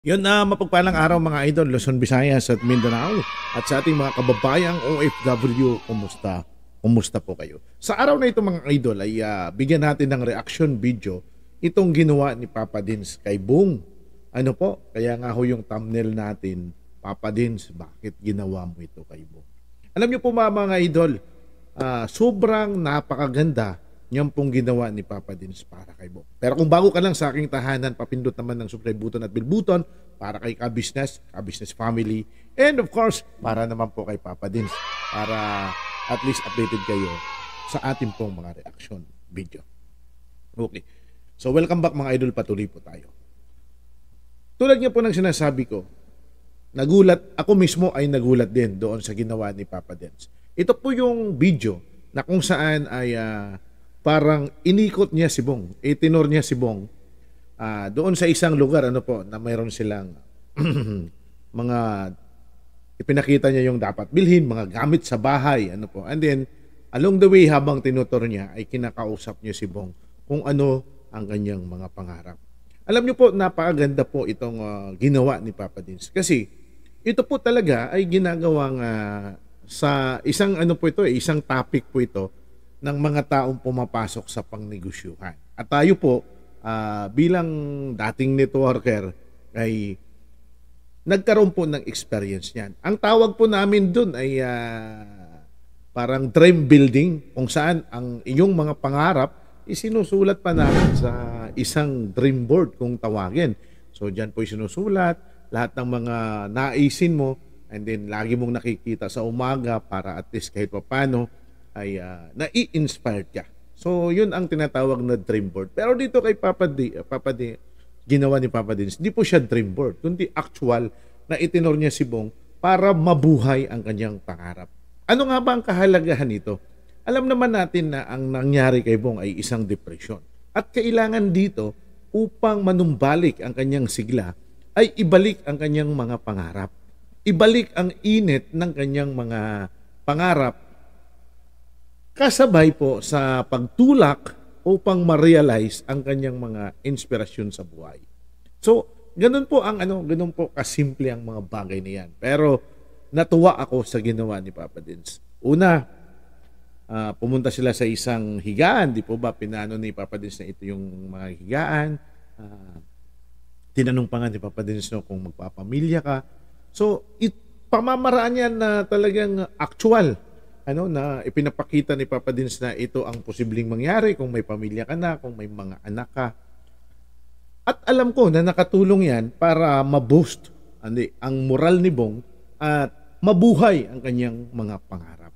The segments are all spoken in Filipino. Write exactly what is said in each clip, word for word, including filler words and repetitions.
Yun na mapagpalang araw mga idol, Luzon, Visayas at Mindanao at sa ating mga kababayang O F W, kumusta? Kumusta po kayo? Sa araw na ito mga idol ay uh, bigyan natin ng reaction video itong ginawa ni Papa Dins kay Bong. Ano po? Kaya nga ho yung thumbnail natin, Papa Dins, bakit ginawa mo ito kay Bong? Alam niyo po mga, mga idol, uh, sobrang napakaganda niyan pong ginawa ni Papa Dins para kay Bong. Pero kung bago ka lang sa aking tahanan, papindot naman ng subscribe button at bell button para kay Ka-Business, Ka-Business Family, and of course, para naman po kay Papa Dins, para at least updated kayo sa ating pong mga reaction video. Okay. So welcome back mga idol, patuloy po tayo. Tulad nga po ng sinasabi ko, nagulat, ako mismo ay nagulat din doon sa ginawa ni Papa Dins. Ito po yung video na kung saan ay uh, parang inikot niya si Bong, itinor niya si Bong uh, doon sa isang lugar ano po na mayroon silang mga ipinakita niya yung dapat bilhin, mga gamit sa bahay ano po. And then along the way habang tinutur niya ay kinakausap niya si Bong kung ano ang kanyang mga pangarap. Alam niyo po, napakaganda po itong uh, ginawa ni Papa Dins kasi ito po talaga ay ginagawang uh, sa isang ano po ito, eh, isang topic po ito ng mga taong pumapasok sa pangnegosyuhan. At tayo po, uh, bilang dating networker, ay nagkaroon po ng experience niyan. Ang tawag po namin dun ay uh, parang dream building, kung saan ang inyong mga pangarap isinusulat pa namin sa isang dream board kung tawagin. So dyan po isinusulat lahat ng mga naisin mo, and then lagi mong nakikita sa umaga para at least kahit pa paano ay uh, nai-inspired ka. So, yun ang tinatawag na dream board. Pero dito kay Papa D, Papa D, ginawa ni Papa Dins, hindi po siya dream board, kundi actual na itinor niya si Bong para mabuhay ang kanyang pangarap. Ano nga ba ang kahalagahan nito? Alam naman natin na ang nangyari kay Bong ay isang depression. At kailangan dito, upang manumbalik ang kanyang sigla, ay ibalik ang kanyang mga pangarap. Ibalik ang init ng kanyang mga pangarap kasabay po sa pagtulak upang ma-realize ang kanyang mga inspirasyon sa buhay. So, ganun po ang ano, ganun po kasimple ang mga bagay na yan. Pero natuwa ako sa ginawa ni Papa Dins. Una, uh, pumunta sila sa isang higaan, di po ba? Pinano ni Papa Dins na ito yung mga higaan. Uh, tinanong pa nga ni Papa Dins no, kung magpapamilya ka. So, it, pamamaraan yan na talagang actual, ano na ipinapakita ni Papa Dins na ito ang posibleng mangyari kung may pamilya ka na, kung may mga anak ka. At alam ko na nakatulong yan para ma-boost andi, ang moral ni Bong at mabuhay ang kanyang mga pangarap.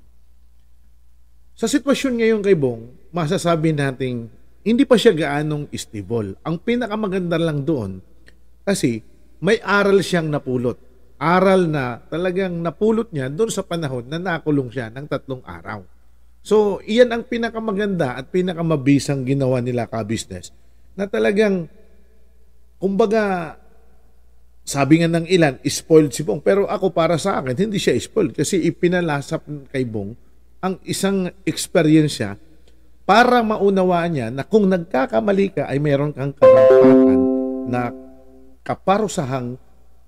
Sa sitwasyon ngayon kay Bong, masasabi nating hindi pa siya gaanong stable. Ang pinakamaganda lang doon kasi may aral siyang napulot. Aral na talagang napulot niya doon sa panahon na nakulong siya ng tatlong araw. So, iyan ang pinakamaganda at pinakamabisang ginawa nila Ka-Business na talagang, kumbaga, sabi nga ng ilan, spoiled si Bong. Pero ako para sa akin, hindi siya spoiled kasi ipinalasap kay Bong ang isang eksperyensya para maunawaan niya na kung nagkakamali ka ay mayroon kang karampatan na kaparusahang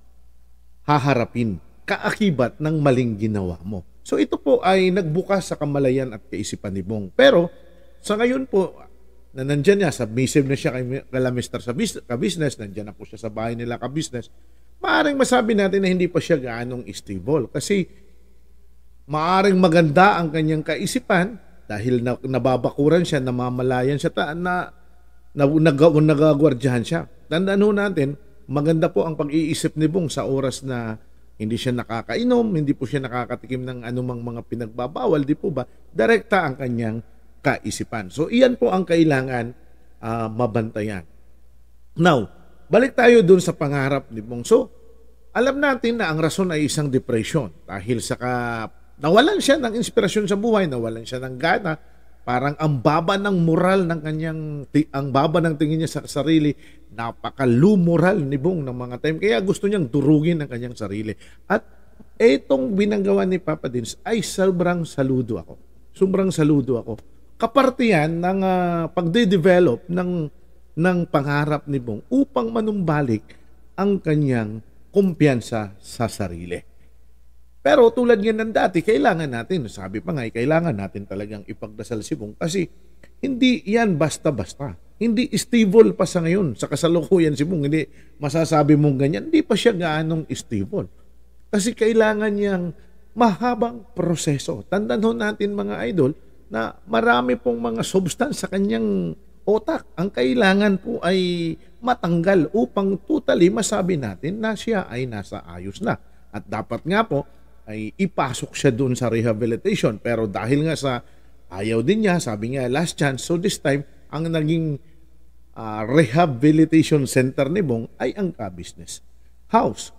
haharapin, kaakibat ng maling ginawa mo. So ito po ay nagbukas sa kamalayan at kaisipan ni Bong. Pero sa ngayon po, na nandyan niya, submissive na siya kay kala Mister sa Ka-Business, nandyan na po siya sa bahay nila Ka-Business, maaaring masabi natin na hindi pa siya gaanong stable. Kasi maaaring maganda ang kanyang kaisipan dahil na, nababakuran siya, namamalayan siya, ta, na, na, nag, nagagwardyahan siya. Tandaan ho natin, maganda po ang pag-iisip ni Bong sa oras na hindi siya nakakainom, hindi po siya nakakatikim ng anumang mga pinagbabawal, di po ba? Direkta ang kanyang kaisipan. So, iyan po ang kailangan uh, mabantayan. Now, balik tayo dun sa pangarap ni Bong. So, alam natin na ang rason ay isang depression dahil sa ka, nawalan siya ng inspirasyon sa buhay, nawalan siya ng gana, parang ang baba ng moral ng kanyang, ang baba ng tingin niya sa sarili, napaka-lumoral ni Bong ng mga time. Kaya gusto niyang durugin ang kanyang sarili. At itong binanggawa ni Papa Dins ay sobrang saludo ako. Sobrang saludo ako. Kaparte yan ng uh, pagde-develop ng, ng pangarap ni Bong upang manumbalik ang kanyang kumpiyansa sa sarili. Pero tulad nga ng dati, kailangan natin, sabi pa nga, eh, kailangan natin talagang ipagdasal si Bong kasi hindi yan basta-basta. Hindi stable pa sa ngayon. Sa kasalukuyan si Bong, hindi masasabi mong ganyan. Hindi pa siya gaanong stable. Kasi kailangan niyang mahabang proseso. Tandaan ho natin mga idol na marami pong mga substance sa kanyang otak. Ang kailangan po ay matanggal upang totally masabi natin na siya ay nasa ayos na. At dapat nga po ay ipasok siya doon sa rehabilitation. Pero dahil nga sa ayaw din niya, sabi niya last chance, so this time, ang naging uh, rehabilitation center ni Bong ay ang Ka-Business House.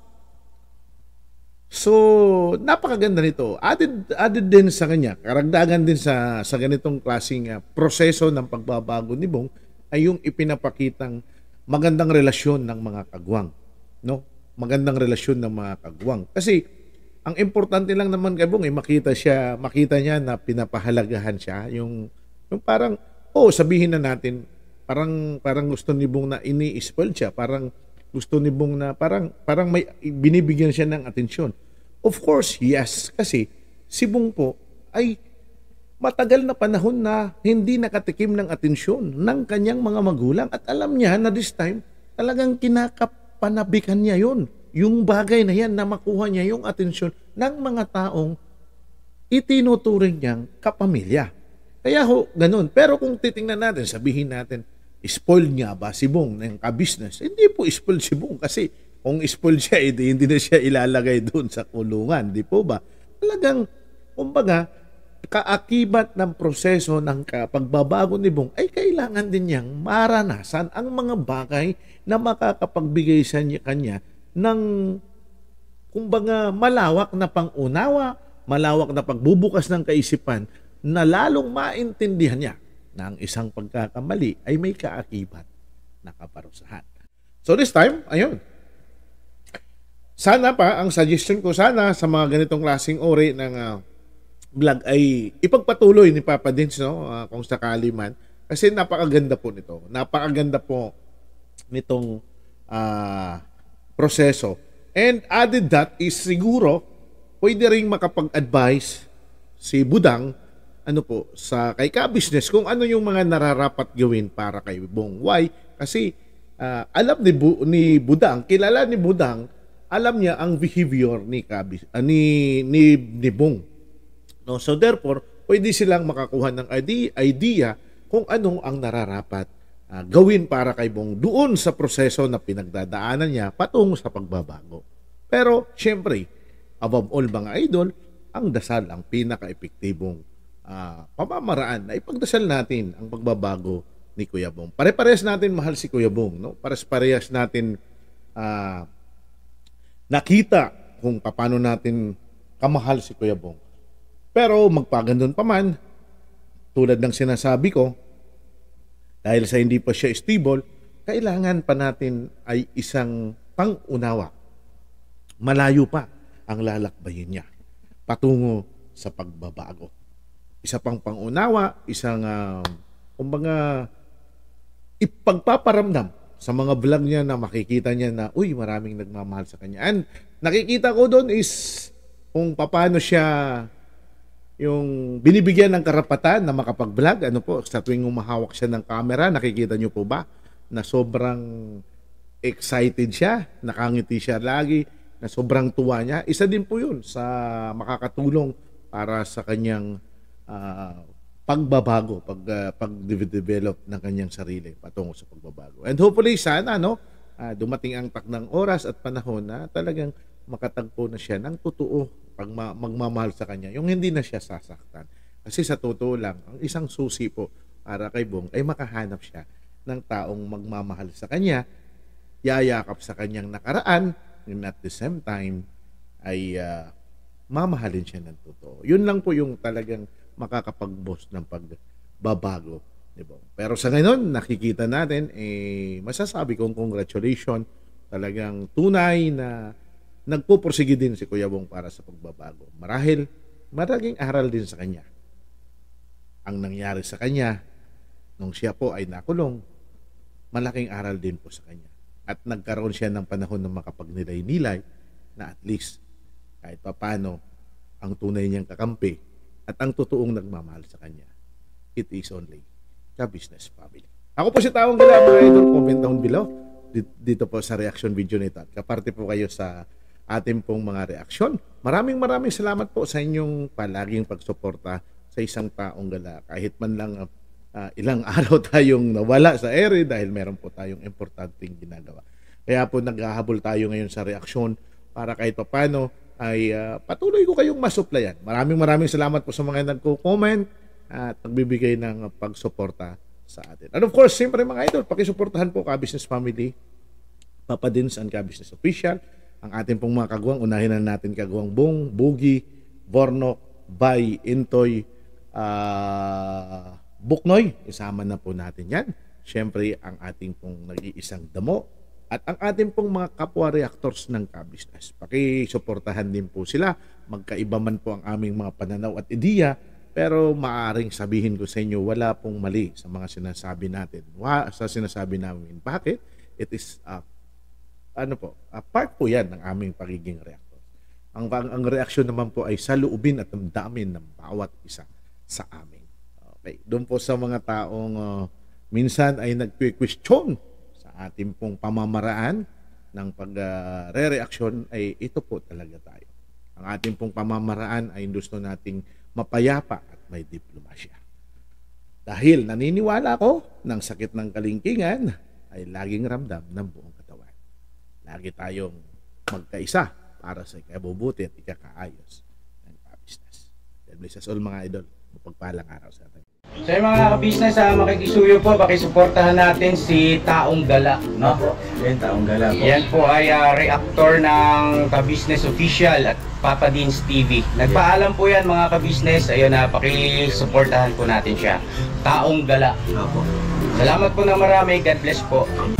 So, napakaganda nito. Added, added din sa kanya, karagdagan din sa, sa ganitong klaseng uh, proseso ng pagbabago ni Bong ay yung ipinapakitang magandang relasyon ng mga kagwang. No? Magandang relasyon ng mga kagwang. Kasi, ang importante lang naman kay Bong ay makita siya, makita niya na pinapahalagahan siya. Yung, yung parang, oh, sabihin na natin, parang, parang gusto ni Bong na ini-spoil siya. Parang gusto ni Bong na parang, parang may binibigyan siya ng atensyon. Of course, yes. Kasi si Bong po ay matagal na panahon na hindi nakatikim ng atensyon ng kanyang mga magulang. At alam niya na this time, talagang kinakapanabikan niya yon. Yung bagay na yan na makuha niya yung atensyon ng mga taong itinuturing niyang kapamilya. Kaya ho, ganun. Pero kung titingnan natin, sabihin natin, spoiled nga ba si Bong ng ka-business? Hindi po spoiled si Bong kasi kung spoiled siya, hindi, hindi na siya ilalagay doon sa kulungan. Di po ba? Talagang, kumbaga, kaakibat ng proseso ng pagbabago ni Bong ay kailangan din niyang maranasan ang mga bagay na makakapagbigay sa kanya ng kumbaga malawak na pangunawa, malawak na pagbubukas ng kaisipan na lalong maintindihan niya na ang isang pagkakamali ay may kaakibat na kaparusahan. So this time, ayun. Sana pa, ang suggestion ko sana sa mga ganitong klaseng uri ng uh, vlog ay ipagpatuloy ni Papa Dins, no? Uh, kung sakali man. Kasi napakaganda po nito. Napakaganda po nitong uh, proseso. And added that is siguro pwede ring makapag-advise si Budang ano po sa kay Ka-Business kung ano yung mga nararapat gawin para kay Bong. Why? Kasi uh, alam ni, Bu, ni Budang, kilala ni Budang, alam niya ang behavior ni Ka-Business, uh, ni, ni ni Bong. No, so therefore, pwede silang makakuha ng idea kung ano ang nararapat Uh, gawin para kay Bong doon sa proseso na pinagdadaanan niya patungo sa pagbabago. Pero, syempre, above all mga idol, ang dasal ang pinaka-epektibong uh, pamamaraan na ipagdasal natin ang pagbabago ni Kuya Bong. Pare-parehas natin mahal si Kuya Bong. No? Pare-parehas natin uh, nakita kung paano natin kamahal si Kuya Bong. Pero magpagandun pa man, tulad ng sinasabi ko, dahil sa hindi pa siya stable, kailangan pa natin ay isang pang-unawa. Malayo pa ang lalakbayin niya patungo sa pagbabago. Isa pang pang-unawa, isang uh, kumbaga ipagpaparamdam sa mga vlog niya na makikita niya na uy, maraming nagmamahal sa kanya. And nakikita ko doon is kung paano siya yung binibigyan ng karapatan na makapag-vlog, ano po, sa tuwing umahawak siya ng camera, nakikita niyo po ba na sobrang excited siya, nakangiti siya lagi, na sobrang tuwa niya. Isa din po yun sa makakatulong para sa kanyang uh, pagbabago, pag, uh, pag-develop ng kanyang sarili patungo sa pagbabago. And hopefully, sana, no, uh, dumating ang takdang oras at panahon na talagang makatagpo na siya ng totoo pag magmamahal sa kanya, yung hindi na siya sasaktan. Kasi sa totoo lang, ang isang susi po para kay Bong ay makahanap siya ng taong magmamahal sa kanya, yayakap sa kanyang nakaraan, and at the same time ay uh, mamahalin siya ng totoo. Yun lang po yung talagang makakapag-boss ng pagbabago ni Bong. Pero sa ngayon, nakikita natin, eh, masasabi kong congratulations, talagang tunay na nagpupursige din si Kuya Bong para sa pagbabago. Marahil, maraming aral din sa kanya. Ang nangyari sa kanya, nung siya po ay nakulong, malaking aral din po sa kanya. at nagkaroon siya ng panahon na makapagnilay-nilay na at least kahit papano ang tunay niyang kakampi at ang totoong nagmamahal sa kanya. It is only ka-business family. Ako po si Taong Gala, mga idol. Comment down below dito po sa reaction video nito at kaparte po kayo sa ating pong mga reaksyon. Maraming maraming salamat po sa inyong palaging pagsuporta sa isang Taong Gala. Kahit man lang uh, ilang araw tayong nawala sa ere dahil meron po tayong importanteng ginagawa. Kaya po naghahabol tayo ngayon sa reaksyon para kahit papano ay uh, patuloy ko kayong masuplayan. Maraming maraming salamat po sa mga nagko-comment at nagbibigay ng pagsuporta sa atin. And of course, siyempre mga idol, pakisuportahan po Ka-Business Family, Papa Dins and Ka-Business Official. Ang ating pong mga kagawang, unahin na natin kagawang Bong, Bugi, Bornok, Bay, Intoy, uh, Buknoy. Isama na po natin yan. Siyempre, ang ating pong nag-iisang damo at ang ating pong mga kapwa reactors ng Ka-Business. Pakisuportahan din po sila. Magkaiba man po ang aming mga pananaw at ideya, pero maaaring sabihin ko sa inyo, wala pong mali sa mga sinasabi natin. Wa, sa sinasabi namin. Bakit? It is uh, ano po, uh, part po yan ng aming pagiging reactor. Ang, ang, ang reaksyon naman po ay sa loobin at damdamin ng bawat isa sa amin. Okay, doon po sa mga taong uh, minsan ay nagque-question sa ating pong pamamaraan ng pag-re-reaksyon, uh, ay ito po talaga tayo. Ang ating pong pamamaraan ay gusto nating mapayapa at may diplomasya. Dahil naniniwala ko ng sakit ng kalingkingan ay laging ramdam ng buong katawan. Lagi tayong magkaisa para sa ikabubuti at ikakaayos ng Ka-Business. God bless us all mga idol. Mapagpalang araw sa atin. So yung mga Ka-Business, uh, makikisuyo po, pakisuportahan natin si Taong Gala, no? Yan, Taong Gala po. Yan po ay uh, reactor ng Ka-Business Official at Papa Dins T V. Nagpaalam po yan mga Ka-Business. Ayun na, uh, pakisuportahan po natin siya. Taong Gala. Opo. Salamat po na marami. God bless po.